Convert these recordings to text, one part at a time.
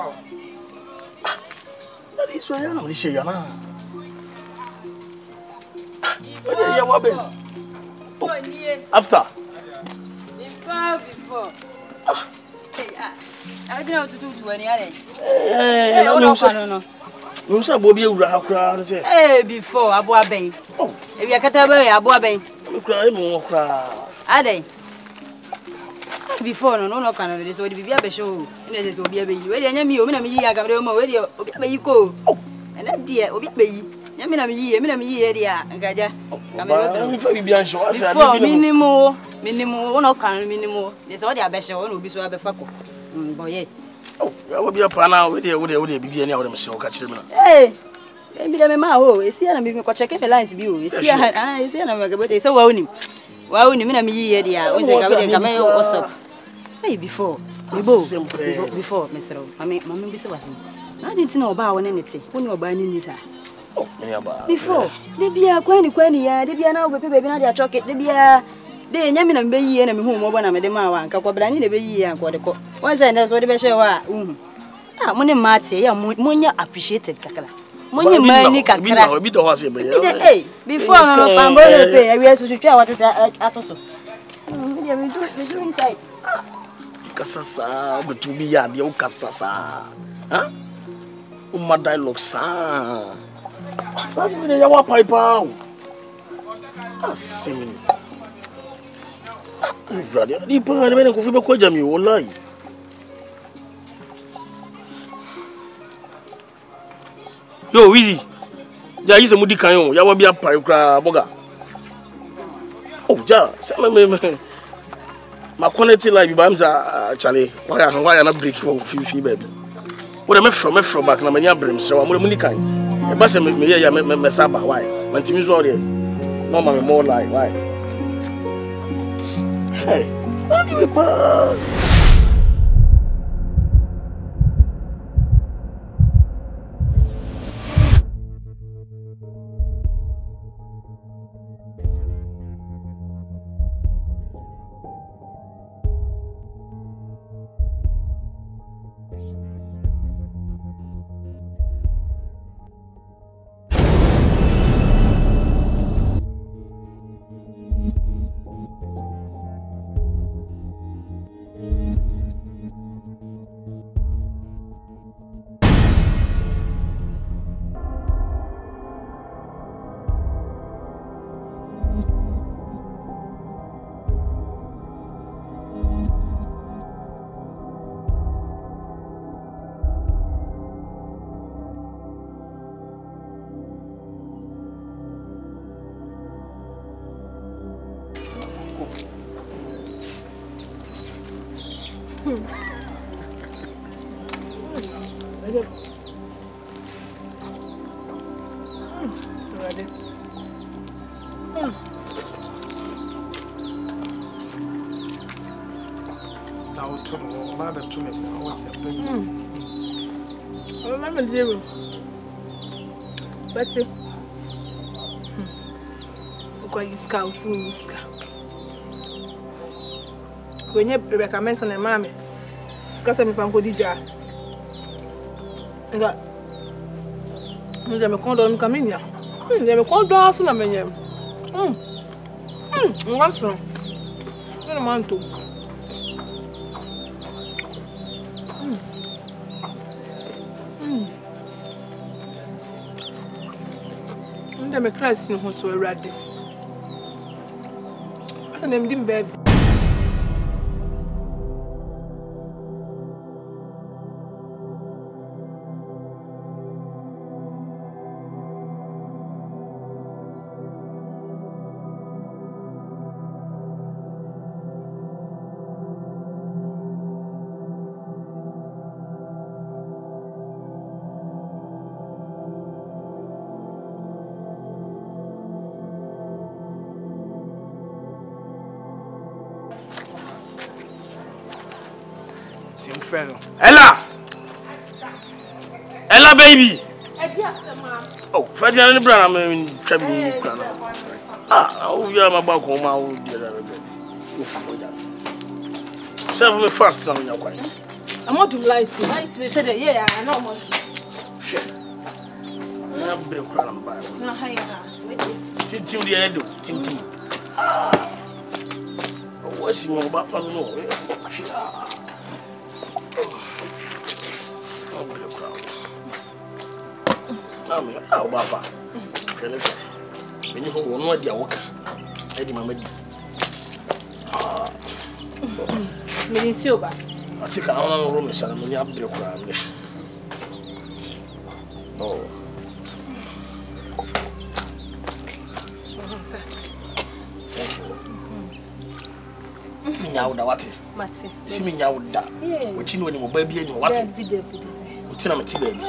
That is why I'm saying, Yana. After? Before. I don't know to do to any other. No. You said Bobby, you have crowd. Eh, before Abua Bay. Oh, if you can't away, Abua Bay. You cry more crowd. Are they? Before no kind of this would be a show. This will be a baby. Where you mean, I got where you go. And that dear, Obi, Yamina, and Gaja. Minimo, no kind minimo. There's all the best one will be so a befaco. Boy, oh, I will be a pana with the be any of them so catch them. Eh, maybe I'm a mao. Is here and make a check the lines view. Is here, I see, and I'm a good so well. Why wouldn't you mean, dear? Was a cameo also? Hey, before, before, Mr. Mamma Bisswas. I didn't know about anything when you were buying it. Before, they be a quenny, they be an over baby, not their chocolate, they be a. They Yamin and Bay and whom one of the Mawa and Capobrani, the Bay and Quadico. Once I know what the best ah, Money Marty, Munya appreciated Cacala. Munya Mani Cacala, bit of horse, before I'm going to pay, I will to try what at also. Inside. Cassasa, but to be a deal Cassasa. Huh? My dialogue, sir. What do you want, Piper? Singing. Brother, the parliament of Fibocojam, you will lie. Yo, easy. There is a moody cayon, you will be a pyra boga. Oh, ja, my quantity like Bamza, Charlie. Why I not break your fee, baby? What am I from back? I'm a brim, so I'm a Munikai. A bus make me a Messaba. Why? My team is already. No, I'm more like why. Hey, I'll give you a pass. When you Rebecca Mason and Mammy, discuss me from Godija. I'm condom coming here. They will call doors and a minion. One son. I want to. I'm a Christian who's so ready. I named him baby. Ella baby. Oh, Ferdinand Brown, I'm traveling. Oh, you are my back home. I will be there. Serve me fast now, you're quiet. I'm not to light. They said, yeah, I know more. Shit. I'm break around by. It's not high. Tim the head, Tim. What's your papa? No. I'm break around. Now, Papa. When you want to do your work, Eddie Mamadi. Silver. I take another room and I'm going to break around. Oh. Now, what? See me now, which you know any baby and what? What's in my tea baby?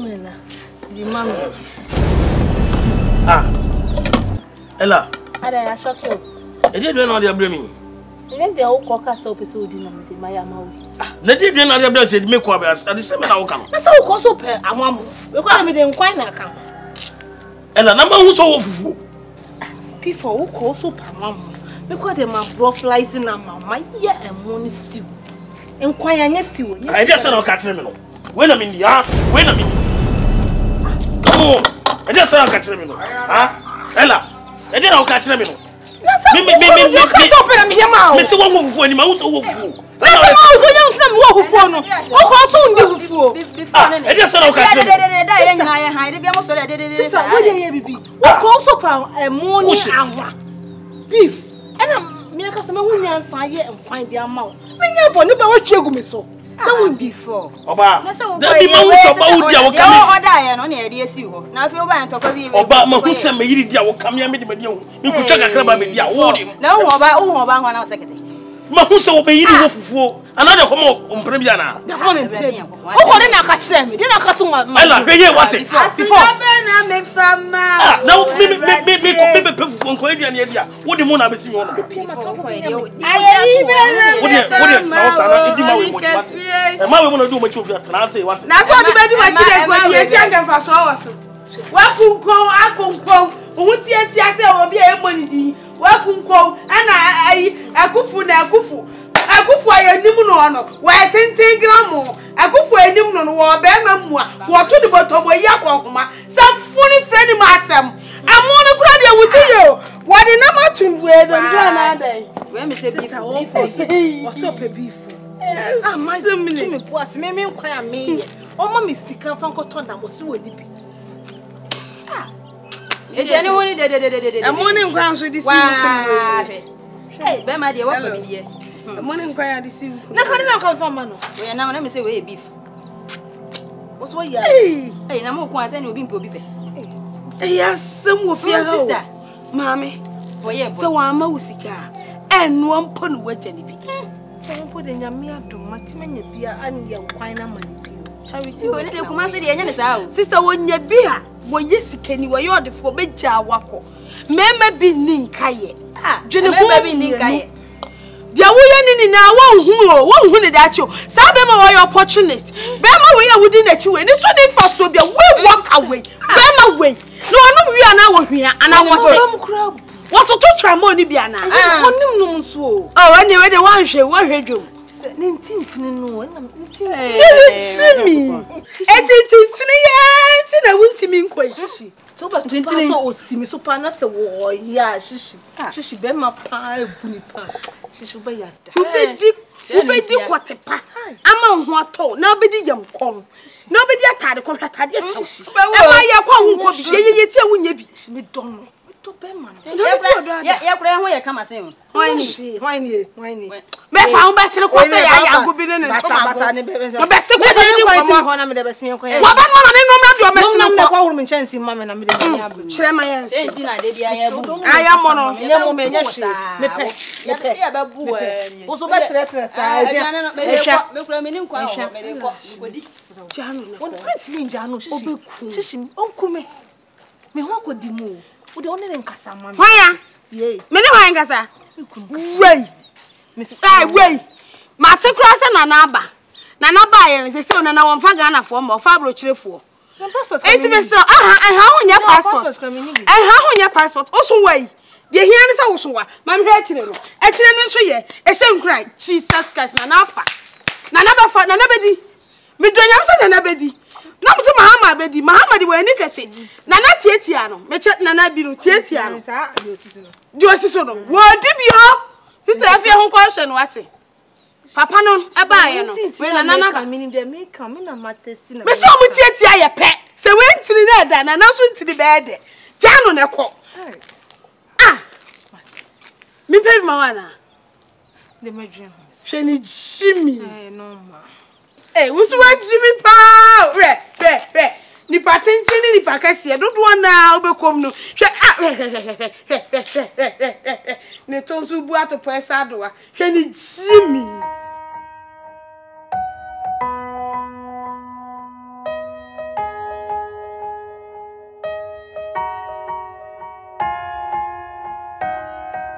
Ah, Ella. I shock you. I did not know blaming. Then the old cocker soap is so dinner with my amount. They did not have said make us at the same outcome. That's how also pay a mom. We can't make them quite account. Ella, number who's so fool. Before who calls so per mom. Because they must brought flies in a my ear and money stew. And quite stew. I just said, I'll catch them. When I'm in the yard, when I'm in. Come on. I just said, I'll catch them. Huh? Ella, I did not catch them. Me, Mr. One for any mouth over fool. I just said, I'll catch them. Beef. And I'm making some money and find the amount. When you're born, you what you go so. Someone before. Oba. That be my now if you want to talk about Obama who sent me here, will come here. You could check a club about the award. No, Obama, 1 second. Mahusa will be eating for another homo on Premiana. The woman, oh, didn't I catch them? Didn't I catch my what's it? Now, maybe from Quadian area. What do you want to see on? I want to do much of your translate. That's what the baby was younger for showers. Welcome, I can go. What's yet, I will be a money. Welcome, and I go for a Nimuno, where 10 grams. I go for a Nimuno, or Bemamua, what to the bottom where Yakoma, some funny friendly master. I'm on a graduate with you. What in a much in where the day? When we say what's up a beef? Ah, my Jimmy was me, inquire me. Oh, Mammy, sick and Funko that was so deep. It's anyone did a morning grounds with this. Hey, Bema, dear, what for me, dear? A morning cry, this you. Not come from Mano. We are now, let me say, we beef. What's what you hey, no more quite and you'll be poppy. Yes, some of your sister, Mammy. So I'm a musica and 1 pond with Jenny. So put in your mere to Matiman, beer and your wine money. Charity, when you come and say, sister, when you beer. Well, yes, can you wear the for Beja Wako? Member be Ninkaye. Ah, Jennifer be Ninkaye. There were now one who that you. Sabema were opportunist. Bema we are within a 2 and this one first will be a way walk away. Bema way. No, we are now here and I want some crowd. What to touch our money, Biana? Oh, anyway, the one she was ready. It's me. I won't mean question. So, but 20 or see me so panas a war. Yeah, she be my pie, bunny pie. She should be at 2 what a pie. I'm on what tone. Nobody young come. Nobody at the contract. I come. She be done. Yeah, come and say, why me found best in a quarter. I would be in a best. We don't need Cassama. Why? Yea, many wangasa. Way, Miss Way. Martin Cross and Nanaba. Nanaba, and they say, no one Fagana form or Fabro Chilfo. Ain't me so? And how on your passport? And how on your passport? Also, way. The here is also what? My head, actually, a shame cry. Jesus Christ, Nanapa. Nana bedi. Me do nyam se nana bedi. Na mo se mahama bedi. Mahama di wani kese. Nana tietia no. Me che nana bi no tietia no. Sa di osisi no. Di osisi no. Wo di bi o. Sister afia ho ko hye no wate. Papa no eba ye no. We nana ka meaning dey make am na ma testing. Me so mo tietia ye pe. Se we ntiri na da nana so ntiri be de. Jano ne ko. Ah. Me pe bi ma wana. The medrum. Sheni Jimmy. No ma. Wusu wa Jimmy pa. Re. Ni patenti ni pakase dodo na obekom no. Hwe ne tonsu bu ato pesa doa. Sheni Jimmy.